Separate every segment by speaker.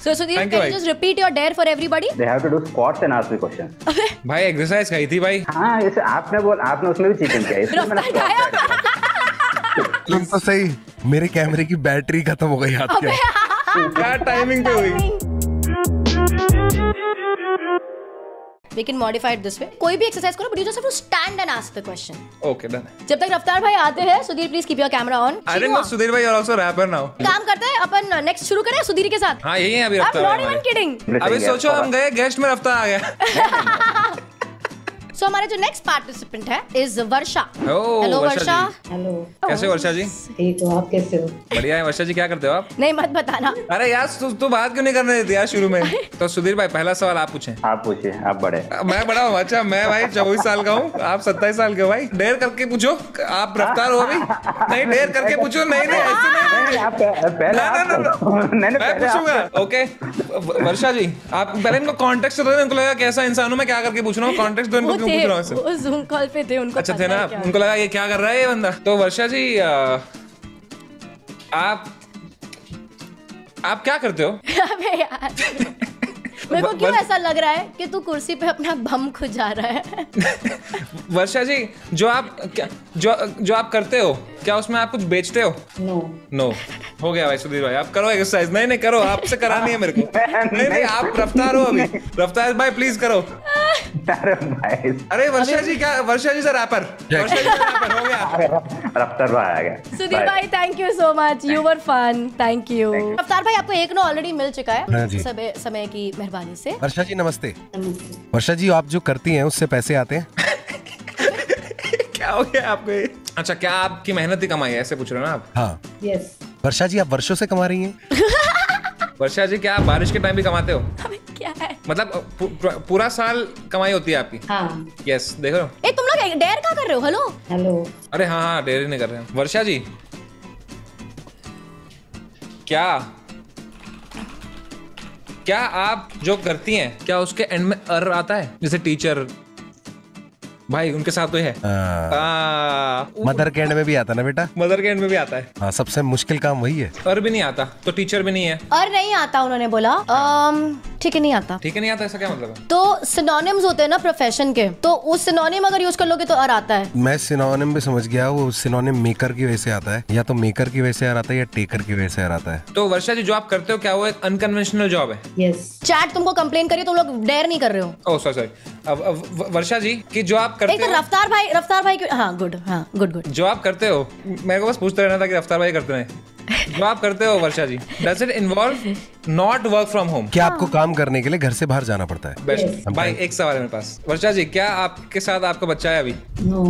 Speaker 1: So Sudhir, can you just repeat your dare for everybody?
Speaker 2: They have to do squats and ask me questions.
Speaker 3: भाई exercise कही थी भाई।
Speaker 2: हाँ, जैसे आपने उसमें भी चिकन किया, इसमें मैंने
Speaker 4: तुम तो सही, मेरे कैमरे की बैटरी खत्म हो गई हाथ के।
Speaker 3: क्या टाइमिंग पे हुई।
Speaker 1: We can modify it this way. कोई भी एक्सरसाइज करो, but you just have to stand and ask the question.
Speaker 3: Okay, done.
Speaker 1: जब तक रफ्तार भाई आते हैं, Sudhir please keep your camera on.
Speaker 3: I didn't know Sudhir भाई are also rapper now.
Speaker 1: काम करते हैं अपन, नेक्स्ट शुरू करें सुधीर के साथ।
Speaker 3: हाँ, यही है अभी रफ्तार।
Speaker 1: I'm not even kidding.
Speaker 3: अभी सोचो हम गए गेस्ट में रफ्तार आ गया।
Speaker 1: So हमारे जो नेक्स्ट पार्टिसिपेंट है is Varsha.
Speaker 3: Hello
Speaker 1: Varsha.
Speaker 5: Hello,
Speaker 3: कैसे वर्षा जी?
Speaker 5: ठीक हो आप? कैसे हो?
Speaker 3: बढ़िया है। वर्षा जी क्या करते हो आप?
Speaker 1: नहीं मत बताना।
Speaker 3: अरे यार तू बात क्यों नहीं करने देती यार शुरू में? तो सुधीर भाई पहला सवाल आप पूछें।
Speaker 2: आप पूछिए, आप बड़े।
Speaker 3: मैं बड़ा हूँ। अच्छा, मैं भाई 24 साल का हूँ, आप 27 साल के हो भाई। डेयर करके पूछो, आप रफ्तार हो अभी? नहीं, डेयर करके पूछो। नहीं ऐसे नहीं, मैं पूछूंगा। ओके वर्षा जी, आप पहले इनको कॉन्टेक्स्ट दो। इनको लगा कैसा इंसान हूँ मैं, क्या करके पूछ रहा हूँ। कॉन्टेक्स्ट दो इनको, क्यों पूछ रहा हूँ ऐसे।
Speaker 1: Zoom कॉल पे थे उनको।
Speaker 3: अच्छा थे ना, उनको लगा ये क्या कर रहा है ये बंदा। तो वर्षा जी आप क्या करते हो?
Speaker 1: अबे यार मेरे को क्यों ऐसा लग रहा है कि तू कुर्सी पे अपना बम खुजा रहा है।
Speaker 3: वर्षा जी, जो आप करते हो, क्या उसमें आप कुछ बेचते हो? नो। हो गया भाई सुधीर भाई, आप करो एक्सरसाइज। नहीं करो, आपसे करानी है मेरे को। नहीं आप रफ्तार हो अभी। रफ्तार भाई प्लीज करो। अरे वर्षा जी क्या, वर्षा जी से रैपर। वर्षा जी से रैपर हो गया।
Speaker 2: रफ्तार भाई आ गया।
Speaker 1: सुधीर भाई thank you so much, you were fun. Thank you. Raftaar भाई आपको एक नो ऑलरेडी मिल चुका है समय की मेहरबानी से।
Speaker 4: वर्षा जी नमस्ते। वर्षा जी, आप जो करती हैं उससे पैसे आते हैं?
Speaker 3: क्या हो गया आपको? अच्छा, क्या आपकी मेहनत ही कमाई है, ऐसे पूछ रहे हो ना आप?
Speaker 4: हाँ।
Speaker 5: यस।
Speaker 4: वर्षा जी, आप वर्षों से कमा रही हैं?
Speaker 3: वर्षा जी, क्या आप बारिश के टाइम भी कमाते हो?
Speaker 1: क्या है
Speaker 3: मतलब पूरा साल कमाई होती है आपकी?
Speaker 5: हाँ।
Speaker 3: यस, देख रहे हो।
Speaker 1: ए तुम लोग डेयर क्या कर रहे हो?
Speaker 5: हेलो।
Speaker 3: अरे हाँ, डेयर नहीं कर रहे हैं। वर्षा जी, क्या आप जो करती हैं, क्या उसके एंड में अर आता है? जैसे टीचर भाई, उनके साथ तो है।
Speaker 4: मदर के एंड में भी आता ना बेटा?
Speaker 3: मदर के एंड में भी आता है।
Speaker 4: हाँ, सबसे मुश्किल काम वही है।
Speaker 3: अर भी नहीं आता तो टीचर भी नहीं है।
Speaker 1: और नहीं आता उन्होंने बोला। ठीक है, नहीं आता।
Speaker 3: ठीक है, नहीं आता, ऐसा क्या मतलब है?
Speaker 1: तो सिनोनिम्स होते हैं ना प्रोफेशन के, तो उस सिनोनिम अगर यूज कर लोगे तो अर आता है।
Speaker 4: मैं सिनोनिम भी समझ गया, वो सिनोनिम मेकर की वजह से आता है, या तो मेकर की वजह से आता है या टेकर की वजह से आता है।
Speaker 3: तो वर्षा जी, जो आप करते हो क्या वो एक अनकन्वेंशनल जॉब है?
Speaker 5: यस।
Speaker 1: चैट तुमको कंप्लेन करिए, तुम लोग डेयर नहीं कर रहे हो।
Speaker 3: Oh sorry. अब वर्षा जी कि जो आप करते हो,
Speaker 1: रफ्तार भाई हाँ गुड।
Speaker 3: जो आप करते हो, मेरे को बस पूछते रहना था कि रफ्तार भाई करते हैं। जो आप करते हो Varsha ji, does it involve not work from home? क्या
Speaker 4: आपको काम करने के लिए घर से बाहर जाना पड़ता है?
Speaker 3: बेस्ट भाई, एक सवाल है मेरे पास। वर्षा जी, क्या आपके साथ आपका बच्चा है अभी?
Speaker 5: नो।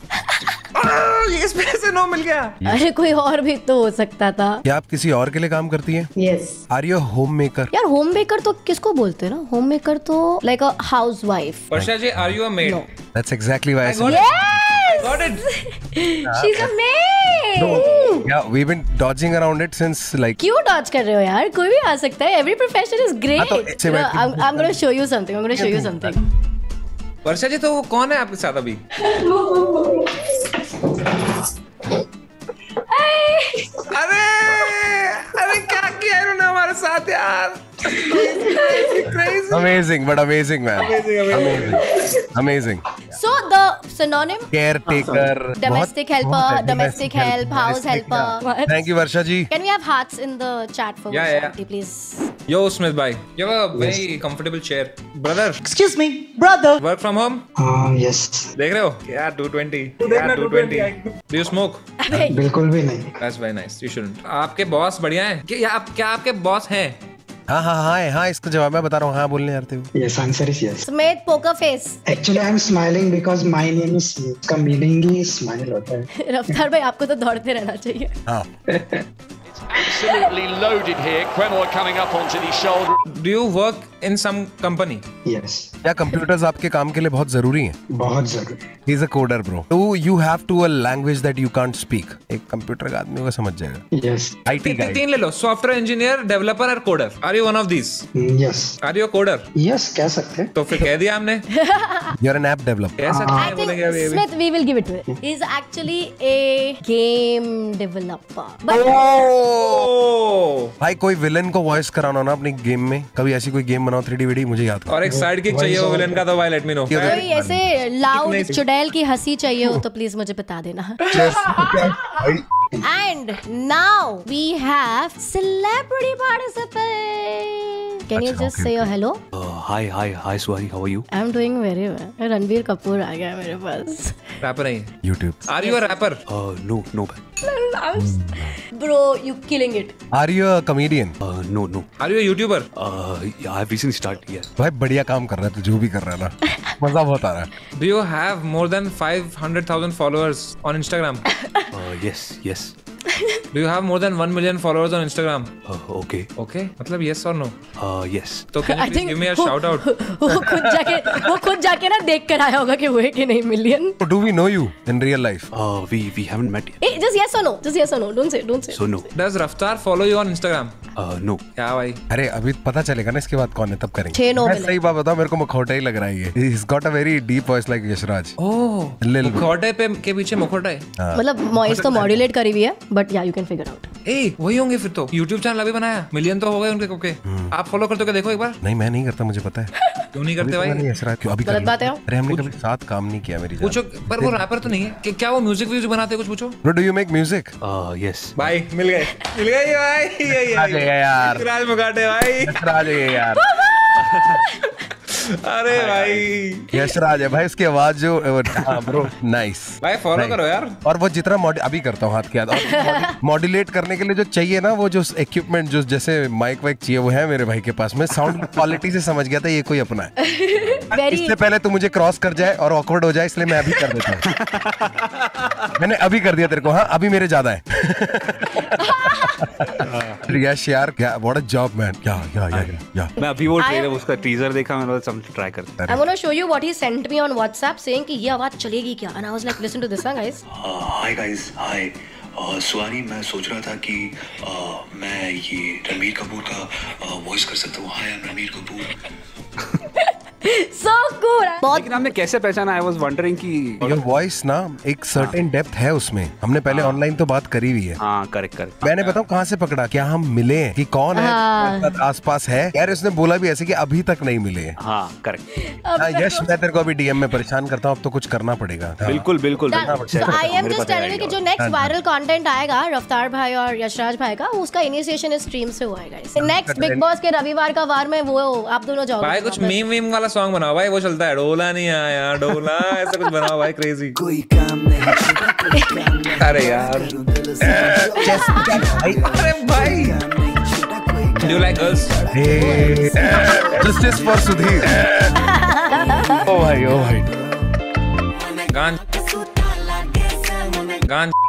Speaker 3: इस वजह से नो मिल गया।
Speaker 1: अरे कोई और भी तो हो सकता था।
Speaker 4: क्या आप किसी और के लिए काम करती हैं?
Speaker 5: Yes.
Speaker 4: Are you homemaker?
Speaker 1: यार होम मेकर तो किसको बोलते हैं ना? होम मेकर तो like a housewife.
Speaker 3: Varsha ji, are you a maid?
Speaker 4: That's exactly why I said
Speaker 3: Got it.
Speaker 1: She's a maid.
Speaker 4: Yeah, we've been dodging around it since like.
Speaker 1: क्यों dodge कर रहे हो यार? कोई भी आ सकता है. Every profession is great. I'm going to show you something.
Speaker 3: वर्षा जी, तो वो कौन है आपके साथ अभी? अरे क्या किया इन्होंने हमारे साथ यार?
Speaker 4: Amazing, but amazing man. Amazing.
Speaker 1: So the synonym?
Speaker 4: Caretaker.
Speaker 1: Domestic help, house helper.
Speaker 4: Thank you, Varsha ji.
Speaker 1: Can we have hearts in the chat for Varsha, please?
Speaker 3: Yo, Smith bhai, you have a very comfortable chair, brother.
Speaker 6: Excuse me, brother.
Speaker 3: Work from home?
Speaker 6: Yes.
Speaker 3: देख रहे हो? यार 220. 220. Do you smoke?
Speaker 6: बिल्कुल भी नहीं.
Speaker 3: That's very nice. You shouldn't. आपके boss बढ़िया हैं? क्या आपके बॉस हैं?
Speaker 4: हाँ, इसका जवाब मैं बता रहा हूँ। हाँ बोलने यार थे।
Speaker 6: Yes, answer is yes.
Speaker 1: Smith poker face.
Speaker 6: Actually, I'm smiling because my name is Smith. का meaning ही smile होता है।
Speaker 1: रफ्तार भाई, आपको तो दौड़ते रहना चाहिए।
Speaker 4: हाँ।
Speaker 7: Absolutely loaded here. Cremor coming up onto the shoulder.
Speaker 3: Do you work in some company?
Speaker 6: Yes.
Speaker 4: क्या कंप्यूटर्स आपके काम के लिए बहुत जरूरी हैं?
Speaker 6: बहुत जरूरी।
Speaker 4: He's a coder, bro. So you have to a language that you can't speak. एक कंप्यूटर का आदमी को समझ जाएगा।
Speaker 6: Yes.
Speaker 4: IT guy.
Speaker 3: तीन ले लो, सॉफ्टवेयर इंजीनियर, डेवलपर और coder. Are you one of these?
Speaker 6: Yes.
Speaker 3: Are you a coder?
Speaker 6: Yes, कह सकते हैं।
Speaker 3: तो फिर कह दिया हमने।
Speaker 4: You're an app developer.
Speaker 3: कैसा
Speaker 1: I think Smith, we will give it to him. He's actually a game developer. But
Speaker 4: भाई कोई विलन को वॉइस कराना हो ना अपनी गेम में, कभी ऐसी कोई गेम बनाओ 3D वीडी, मुझे याद करो।
Speaker 3: और एक साइड किक चाहिए हो विलन का तो भाई लेट मी नो।
Speaker 1: कोई ऐसे लाउड चुड़ैल की हंसी चाहिए हो तो प्लीज मुझे बता देना। And now we have celebrity participant. Can you just say a hello?
Speaker 5: Hi, Swari. How are you?
Speaker 1: I'm doing very well. Ranbir Kapoor आ गया मेरे पास।
Speaker 3: रैपर नहीं
Speaker 4: YouTube.
Speaker 3: Are you a rapper?
Speaker 5: No.
Speaker 1: Bro, you killing it.
Speaker 4: Are you a comedian?
Speaker 5: No.
Speaker 3: Are you a YouTuber?
Speaker 5: Yeah, I've recently started. Yeah.
Speaker 4: भाई बढ़िया काम कर रहा है तू, जो भी कर रहा है ना, मजा बहुत आ रहा है।
Speaker 3: Do you have more than 500,000 followers on Instagram?
Speaker 5: Yes.
Speaker 3: Do you have more than 1 million followers on Instagram?
Speaker 5: Okay.
Speaker 3: Okay, मतलब yes or no?
Speaker 5: Yes.
Speaker 3: तो can you please give me a shout out?
Speaker 1: वो खुद जाके ना देख कर आया होगा कि हुए कि नहीं million.
Speaker 4: Do we know you in real life?
Speaker 5: We haven't met yet.
Speaker 1: Hey, just yes or no. Just yes or no. Don't say.
Speaker 5: So no.
Speaker 3: Does Raftar follow you on Instagram?
Speaker 5: No.
Speaker 3: क्या भाई?
Speaker 4: अरे अभी पता चलेगा ना इसके बाद कौन है, तब करेंगे।
Speaker 1: 6 9
Speaker 4: मैं सही बात बताऊं, मेरे को मुखौटा ही लग रहा है ये। He's got a very deep voice like Yashraj.
Speaker 3: ओह, मुखौटे पे के पीछे मुखौटा है।
Speaker 1: मतलब वॉइस तो मॉड्यूलेट करी हुई है, बट या यू कैन फिगर आउट।
Speaker 3: ए वही होंगे फिर तो। YouTube चैनल अभी बनाया, मिलियन तो हो गए उनके कोके। आप फॉलो करते हो क्या, देखो एक बार।
Speaker 4: नहीं मैं नहीं करता, मुझे पता है।
Speaker 3: क्यों नहीं करते भाई?
Speaker 4: यशराज क्यों अभी
Speaker 1: गलत बात है।
Speaker 4: अरे हमने कभी साथ काम नहीं किया मेरी जान।
Speaker 3: पूछो, पर वो रैपर तो नहीं है। क्या वो म्यूजिक व्यूज बनाते हैं, कुछ पूछो।
Speaker 4: Bro, do you make music?
Speaker 5: Yes.
Speaker 3: भाई मिल गए भाई। ये
Speaker 4: यार
Speaker 3: राज मुगाटे भाई।
Speaker 4: यशराज है ये यार।
Speaker 3: अरे भाई
Speaker 4: यशराज है भाई, उसकी आवाज जो ब्रो नाइस
Speaker 3: भाई, फॉलो करो यार।
Speaker 4: और वो जितना अभी करता हूँ हाथ के हाथ मॉड्यूलेट करने के लिए जो चाहिए ना, वो जो इक्विपमेंट जो जैसे माइक वाइक चाहिए, वो है मेरे भाई के पास। मैं साउंड क्वालिटी से समझ गया था ये कोई अपना है। इससे पहले तू मुझे क्रॉस कर जाए और ऑकवर्ड हो जाए, इसलिए मैं अभी कर देता हूँ। मैंने अभी कर दिया तेरे को। हाँ अभी मेरे ज्यादा है। यश यार क्या व्हाट अ जॉब मैन। या
Speaker 5: मैं अभी वो ट्रेलर उसका टीजर देखा, मैंने सोचा ट्राई करता
Speaker 1: I'm gonna show you what he sent me on WhatsApp saying कि ये आवाज चलेगी क्या, and I was like listen to this one guys.
Speaker 8: Hi guys, hi. स्वारी, मैं सोच रहा था कि मैं ये रणबीर कपूर का वॉइस कर सकता हूँ। Hi I am Ranbir Kapoor.
Speaker 1: So cool.
Speaker 5: लेकिन हमने कैसे पहचाना? आई वाज वंडरिंग कि
Speaker 4: योर वॉइस ना एक सर्टेन डेप्थ है उसमें। हमने पहले ऑनलाइन तो बात करी हुई है।
Speaker 5: हाँ करेक्ट।
Speaker 4: मैंने बताऊं कहाँ से पकड़ा, क्या हम मिले कि कौन है आसपास है यार। उसने बोला भी ऐसे कि अभी तक नहीं मिले।
Speaker 5: हाँ करेक्ट।
Speaker 4: यश मैं तेरे को अभी डीएम में परेशान करता हूँ, अब तो कुछ करना पड़ेगा।
Speaker 5: बिल्कुल।
Speaker 1: So I am just telling you कि जो नेक्स्ट वायरल कंटेंट आएगा रफ्तार भाई और यशराज भाई का, उसका इनिशिएशन स्ट्रीम से हुआ है गाइस। नेक्स्ट बिग बॉस के रविवार का वार में वो आप दोनों जाओगे
Speaker 3: भाई। कुछ मीम वाला सॉन्ग बनाओ भाई, वो चलता है। डोला नहीं आया डोला, ऐसा कुछ बनाओ भाई क्रेजी। कोई काम नहीं। अरे यार अरे भाई, do you like girls?
Speaker 4: Justice for Sudhir. ओ भाई
Speaker 3: गान